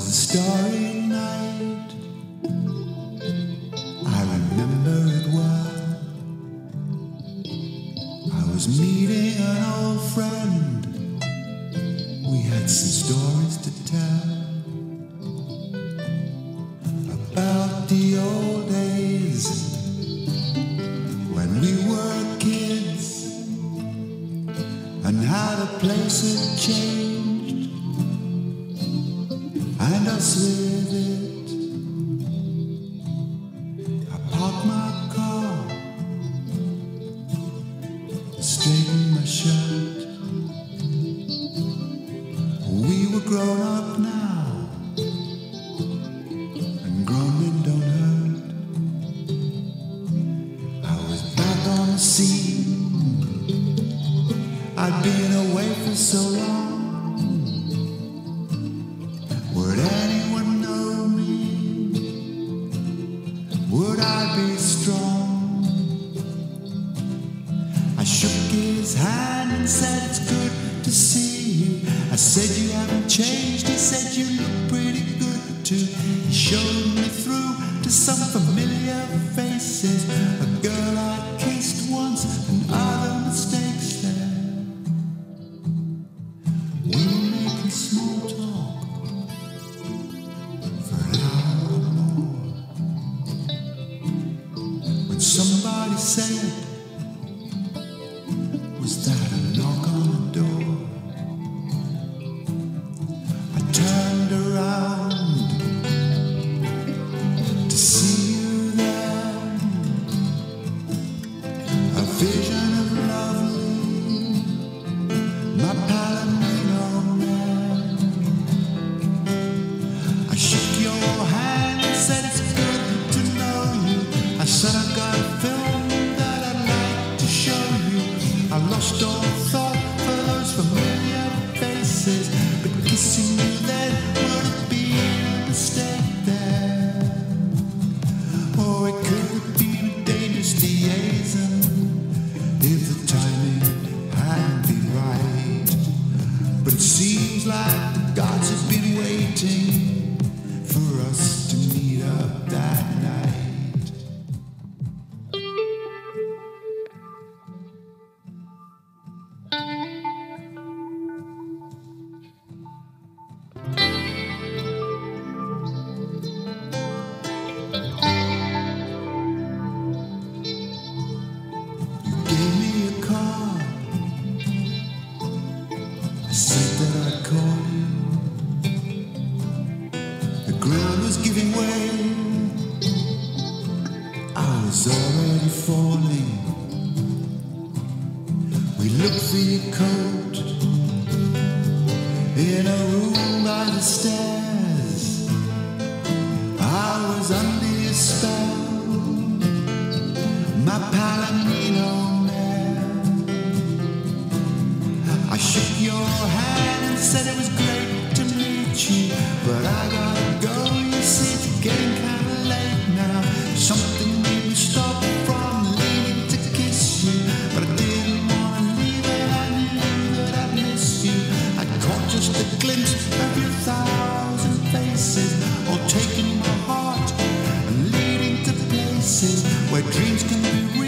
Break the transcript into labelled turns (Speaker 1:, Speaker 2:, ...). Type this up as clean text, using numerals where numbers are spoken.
Speaker 1: a starry night. I remember it well. I was meeting an old friend. We had some stories to tell about the old days when we were kids, and how the place had changed, and us with it. I parked my car, straightened my shirt. We were grown up now, and grown men don't hurt. I was back on the scene. I'd been away for so long. Would anyone know me? Would I be strong? I shook his hand and said, it's good to see you. I said, you haven't changed. He said, you look pretty good too. He showed me through to some familiar faces, a girl I kissed once and other mistakes there. We were making small talk for an hour or more, when somebody said, was that a knock on the door? I turned around to see you there, a vision of lovely, my palomino man. I shook your hand and said, it's good to know you. I said, I've got a film that I'd like to show you. I lost all thought for those familiar faces, but kissing you then would have been a mistake there. Oh, it could have been a dangerous liaison if the timing hadn't been right. But it seems like the gods have been waiting for us to meet up that night. Gave me a card. I said that I'd call you. The ground was giving way. I was already falling. We looked for your coat in a room by the stairs. I was under your spell, my palomino man. I shook your hand and said it was great to meet you, but I gotta go, you see it's getting kinda late now. Something made me stop from leaving to kiss you, but I didn't wanna leave and I knew that I'd miss you. I caught just a glimpse of your thousand faces, all taking my heart and leading to places where dreams can be